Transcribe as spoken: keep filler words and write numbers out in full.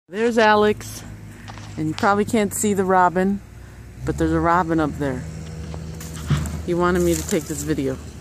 There's Alex, and you probably can't see the robin, but there's a robin up there. He wanted me to take this video.